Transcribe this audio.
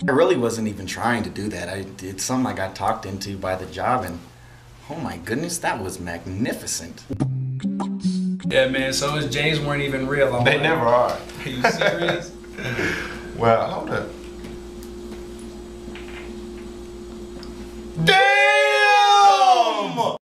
I really wasn't even trying to do that. It's something I got talked into by the job, and oh my goodness, that was magnificent. Yeah, man, so his J's weren't even real. They never are. Are you serious? Well, hold up.